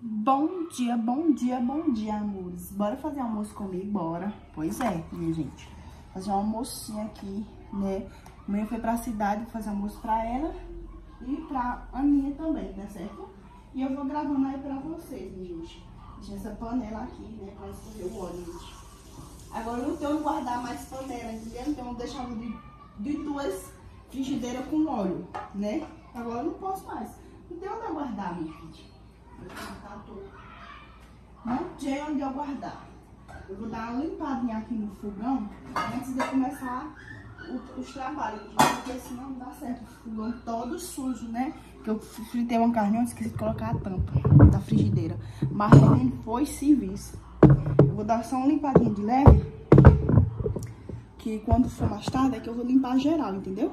Bom dia, bom dia, bom dia, amores. Bora fazer almoço comigo? Bora. Pois é, minha gente. Fazer um almocinho aqui, né? Amanhã foi pra cidade fazer almoço pra ela e pra Aninha também, tá certo? E eu vou gravando aí pra vocês, minha gente. Deixa essa panela aqui, né? Pra escorrer o óleo, gente. Agora eu não tenho que guardar mais panela, entendeu? Então eu deixava de duas frigideiras com óleo, né? Agora eu não posso mais. Não tem onde eu guardar, minha gente. Não tem onde eu guardar. Eu vou dar uma limpadinha aqui no fogão antes de começar os trabalhos, porque senão não dá certo. O fogão todo sujo, né? Porque eu fritei uma carne, eu esqueci de colocar a tampa da frigideira. Mas nem foi serviço. Eu vou dar só uma limpadinha de leve, que quando for mais tarde é que eu vou limpar geral, entendeu?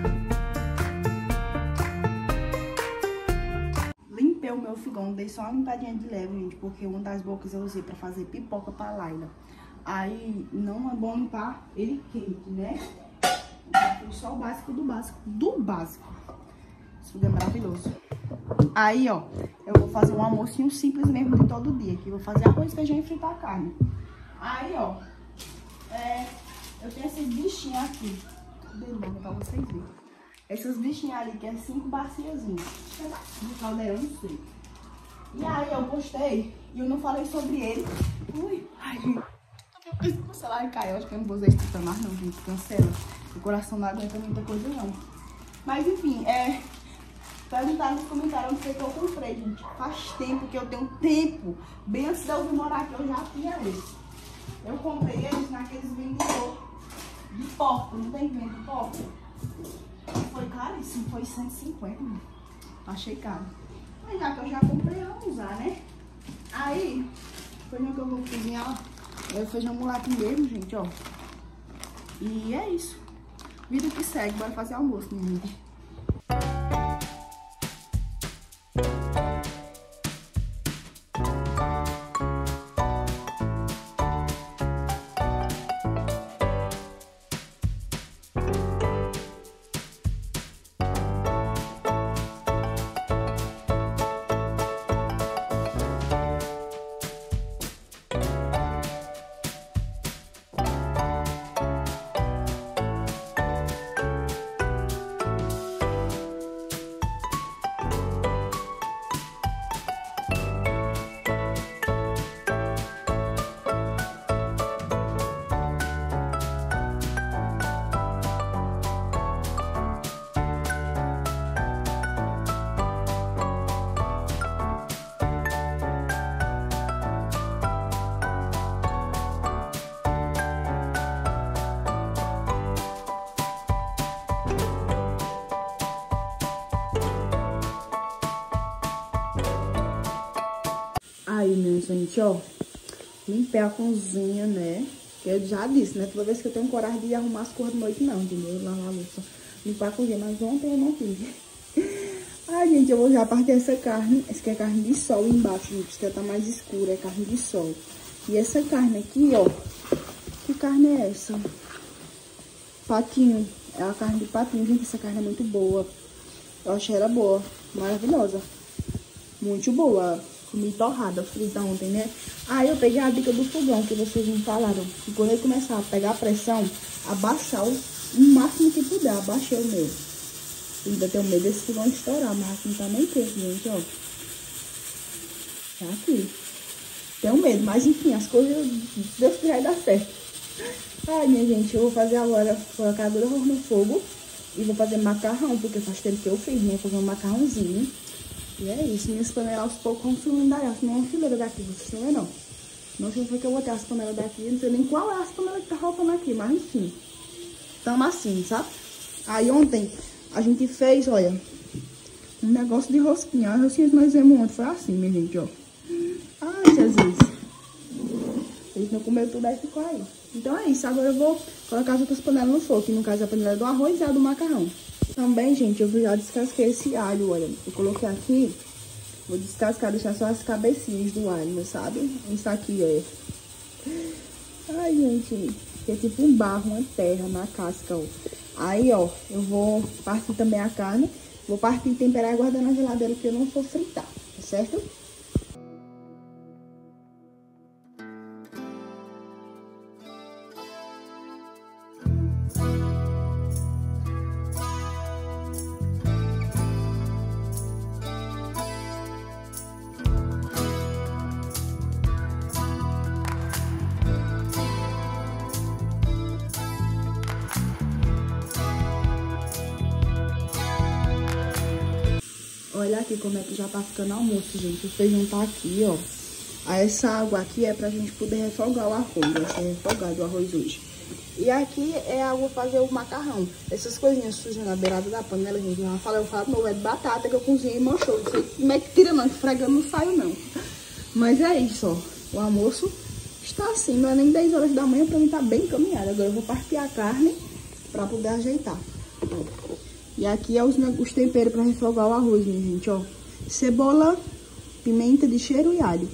Limpei o meu fogão, dei só uma limpadinha de leve, gente, porque uma das bocas eu usei pra fazer pipoca pra Laila. Aí não é bom limpar ele quente, né? Foi só o básico do básico do básico. Esse fogão é maravilhoso. Aí, ó, eu vou fazer um almocinho simples mesmo de todo dia, que eu vou fazer arroz, feijão e fritar a carne. Aí, ó, eu tenho esses bichinhos aqui. Cadê o nome pra vocês verem? Esses bichinhos ali, que é 5 baciazinhos. De caldeirão, não sei. E aí, eu gostei. E eu não falei sobre ele. Ui, ai, gente. O celular caiu. Acho que eu não vou usar esse mais, não, gente. Cancela. O coração não aguenta muita coisa, não. Mas, enfim, perguntaram nos comentários onde foi que eu comprei, gente. Faz tempo que eu tenho tempo. Bem antes de eu vir morar aqui, eu já tinha eles. Eu comprei eles naqueles vendedores de porco. Não tem venda de porco? Foi caríssimo, foi 150, mano. Achei caro. Mas já que eu já comprei, eu vou usar, né? Aí, o feijão que eu vou cozinhar é o feijão mulato mesmo, gente, ó. E é isso. Vida que segue, bora fazer almoço, minha gente. Aí, minha gente, ó, limpei a cozinha, né? Eu já disse, né? Toda vez que eu tenho coragem de arrumar as coisas de noite, não, entendeu? Lavar a louça, limpar a cozinha, mas ontem eu não fiz. Ai, gente, eu vou já partir essa carne. Essa aqui é carne de sol embaixo, gente, porque ela tá mais escura, é carne de sol. E essa carne aqui, ó, que carne é essa? Patinho, é a carne de patinho, gente, essa carne é muito boa. Eu achei ela boa, maravilhosa, muito boa. Comi torrada, frita ontem, né? Aí eu peguei a dica do fogão, que vocês me falaram. Que quando ele começar a pegar a pressão, abaixar o máximo que puder. Abaixei o meu. Eu ainda tenho medo desse fogão estourar, mas aqui não tá nem quente, gente, ó. Tá aqui. Tenho medo, mas enfim, as coisas, se Deus quiser, dar certo. Ai, minha gente, eu vou fazer agora, colocar agora no fogo. E vou fazer macarrão, porque faz tempo que eu fiz, né? Fazer um macarrãozinho. E é isso, minhas panelas aos poucos vão sumindo daí. Não é uma fileira daqui, vocês estão vendo, não. Não sei se eu botei as panelas daqui, não sei nem qual é as panelas que tá faltando aqui, mas enfim. Tamo assim, sabe? Aí ontem a gente fez, olha, um negócio de rosquinha. As rosquinhas que nós fizemos ontem foi assim, minha gente, ó. Ai, Jesus. Eles não comeram tudo, aí ficou aí. Então é isso, agora eu vou colocar as outras panelas no fogo, que no caso é a panela do arroz e a do macarrão. Também, gente, eu já descasquei esse alho, olha. Eu coloquei aqui, vou descascar, deixar só as cabecinhas do alho, sabe? Isso aqui, ó. Ai, gente, é tipo um barro, uma terra na casca, ó. Aí, ó, eu vou partir também a carne. Vou partir, temperar e guardar na geladeira, que eu não vou fritar, tá certo? Olha aqui como é que já tá ficando almoço, gente. O feijão tá aqui, ó. Aí essa água aqui é pra gente poder refogar o arroz. Vai ser refogado o arroz hoje. E aqui é a água fazer o macarrão. Essas coisinhas sujas na beirada da panela, gente. Eu falo, não, é de batata que eu cozinhei e manchou. Não sei como é que tira não, esfregando não saiu não. Mas é isso, ó. O almoço está assim, não é nem 10 horas da manhã, pra mim tá bem encaminhado. Agora eu vou partir a carne pra poder ajeitar. Ó. E aqui é os temperos pra refogar o arroz, minha gente, ó. Cebola, pimenta de cheiro e alho.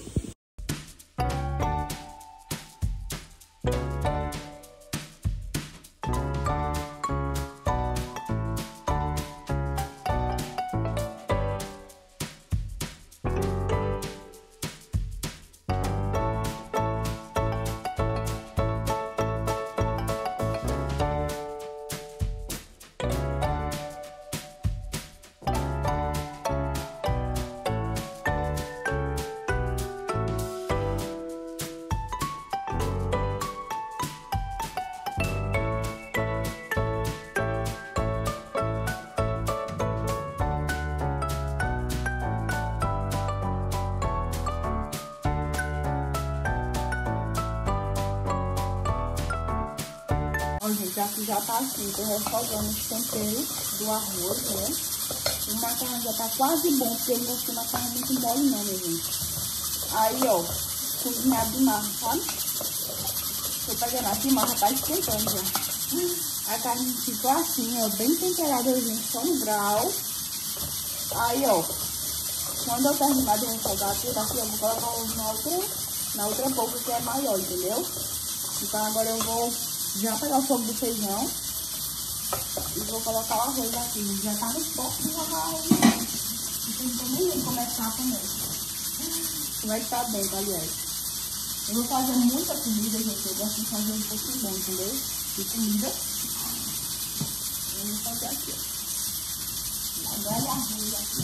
Ó, gente, aqui já tá assim, tô refogando os temperos do arroz, né? O macarrão já tá quase bom, porque eu não gosto de macarrão muito mole não, minha gente. Aí, ó, cozinhado de marra, sabe? Tô pegando aqui, marra tá esquentando já. A carne ficou assim, ó, bem temperada, gente, só no grau. Aí, ó, quando eu terminar de refogar tudo aqui, eu vou colocar o ovo na outra boca que é maior, entendeu? Então agora eu vou já pegar o fogo do feijão e vou colocar o arroz aqui. Já tá no ponto de jogar arroz. Então nem começar a comer. Como é que tá dentro, aliás. Eu vou fazer muita comida, gente. Eu gosto de fazer um pouquinho bom, entendeu? De comida. Eu vou fazer aqui, ó. Agora arroz aqui.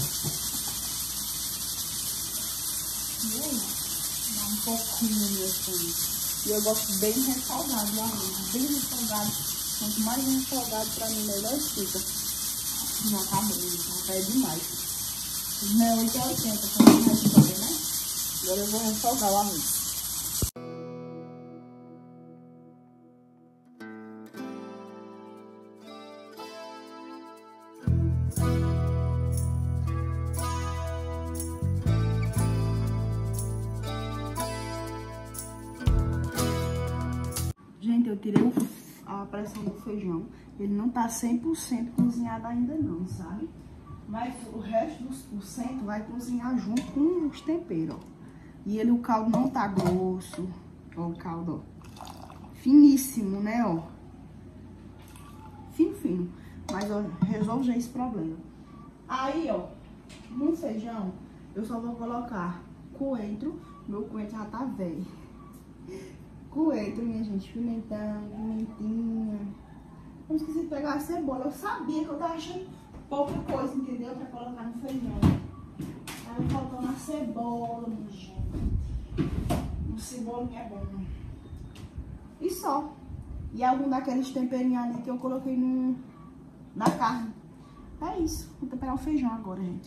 Dá um pouquinho mesmo. E eu gosto bem refogado o arroz, bem refogado. Quanto mais refogado pra mim, melhor fica. Já tá bom, já é demais. Não é 8 ou 80, como a gente fala, né? Agora eu vou refogar o arroz. Gente, eu tirei a pressão do feijão. Ele não tá 100% cozinhado ainda não, sabe? Mas o resto dos porcento vai cozinhar junto com os temperos, ó. E o caldo não tá grosso. Ó o caldo, ó. Finíssimo, né, ó. Fino, fino. Mas eu resolvo já esse problema. Aí, ó, no feijão, eu só vou colocar coentro. Meu coentro já tá velho. Coentro, minha gente, pimentão, pimentinha. Eu esqueci de pegar a cebola. Eu sabia que eu tava achando pouca coisa, entendeu? Pra colocar no feijão. Aí faltando a cebola, minha gente. Um cebolinho é bom. E só. E algum daqueles temperinhos ali que eu coloquei na carne. É isso. Vou temperar o feijão agora, gente.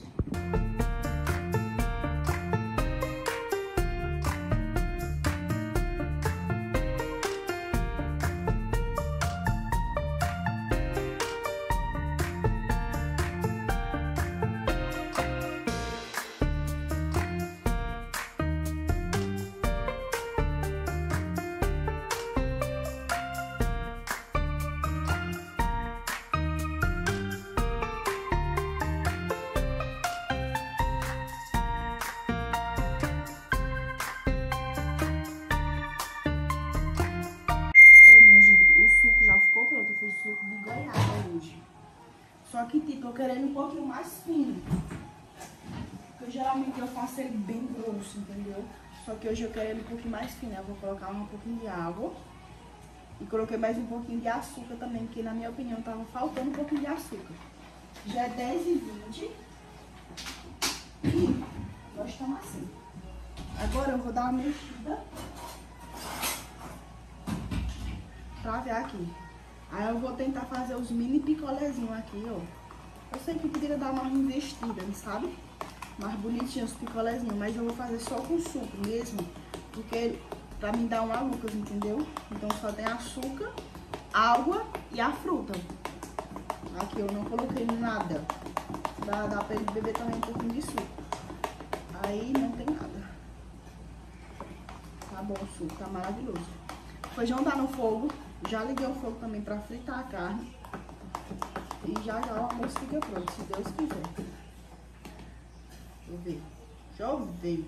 O suco de goiaba hoje. Só que, tipo, eu querendo um pouquinho mais fino. Porque geralmente eu faço ele bem grosso, entendeu? Só que hoje eu quero ele um pouquinho mais fino. Eu vou colocar um pouquinho de água. E coloquei mais um pouquinho de açúcar também, porque na minha opinião tava faltando um pouquinho de açúcar. Já é 10h20. E nós estamos assim. Agora eu vou dar uma mexida pra ver aqui. Aí eu vou tentar fazer os mini picolézinhos aqui, ó. Eu sei que poderia dar uma investida, sabe? Mais bonitinho, os picolézinhos, mas eu vou fazer só com suco mesmo, porque pra me dar uma Lucas, entendeu? Então só tem açúcar, água e a fruta. Aqui eu não coloquei nada, dá pra ele beber também um pouquinho de suco. Aí não tem nada. Tá bom o suco, tá maravilhoso. O feijão tá no fogo, já liguei o fogo também pra fritar a carne. E já já o almoço fica pronto, se Deus quiser. Deixa eu ver. Choveu.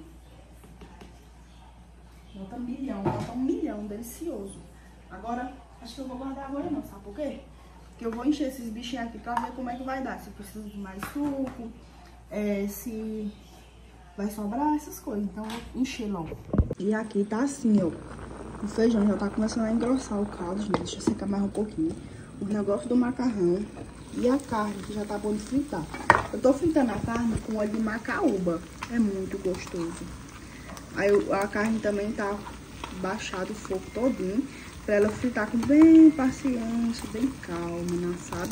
Bota um milhão, delicioso. Agora, acho que eu vou guardar agora não, sabe por quê? Porque eu vou encher esses bichinhos aqui pra ver como é que vai dar. Se precisa de mais suco, se vai sobrar, essas coisas. Então eu vou encher logo. E aqui tá assim, ó. O feijão já tá começando a engrossar o caldo, gente. Deixa eu secar mais um pouquinho. O negócio do macarrão e a carne, que já tá bom de fritar. Eu tô fritando a carne com óleo de macaúba. É muito gostoso. Aí a carne também tá baixado o fogo todinho. Pra ela fritar com bem paciência, bem calma, sabe?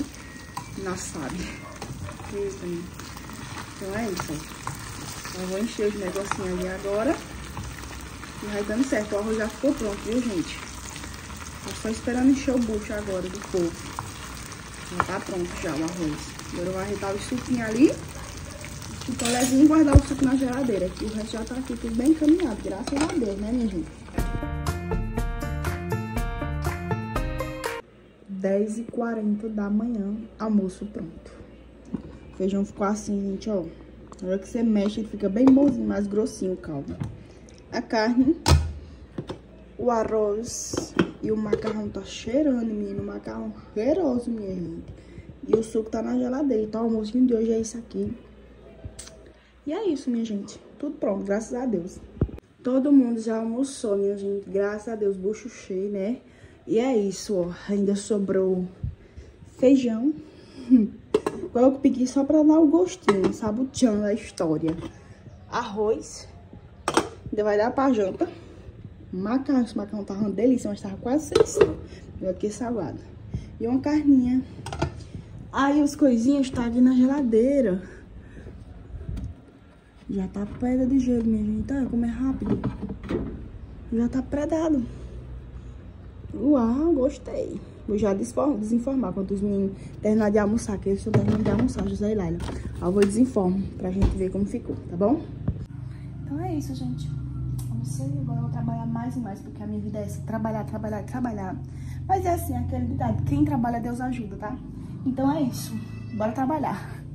Então é isso, ó. Eu vou encher os negocinhos ali agora. E vai dando certo. O arroz já ficou pronto, viu, gente? Tô só esperando encher o bucho agora do fogo. Já tá pronto já o arroz. Agora eu vou arredar o suquinho ali. O picolézinho e guardar o suco na geladeira. Aqui o resto já tá aqui tudo bem encaminhado. Graças a Deus, né, minha gente? 10h40 da manhã, almoço pronto. O feijão ficou assim, gente, ó. Na hora que você mexe, ele fica bem bonzinho, mais grossinho o caldo. A carne, o arroz e o macarrão tá cheirando, menino. O macarrão cheiroso, minha gente. E o suco tá na geladeira. Então, o almoço de hoje é isso aqui. E é isso, minha gente. Tudo pronto, graças a Deus. Todo mundo já almoçou, minha gente. Graças a Deus, bucho cheio, né? E é isso, ó. Ainda sobrou feijão. Coloco piqui só pra dar o gostinho, sabe? O tchan da história. Arroz. Ainda vai dar pra janta. Macarrão. Esse macarrão tava uma delícia, mas tava quase sem sal. Eu aqui salgado. E uma carninha. Aí os coisinhas tá aqui na geladeira. Já tá pedra de gelo, minha gente. Tá, como é rápido. Já tá predado. Uau, gostei. Vou já desinformar quando os meninos terminarem de almoçar, que eles estão terminando de almoçar, José e Laila. Aí eu vou desinformar pra gente ver como ficou, tá bom? Então é isso, gente. Almocei, agora eu vou trabalhar mais e mais, porque a minha vida é essa, trabalhar, trabalhar, trabalhar. Mas é assim, aquele ditado, quem trabalha, Deus ajuda, tá? Então é isso, bora trabalhar.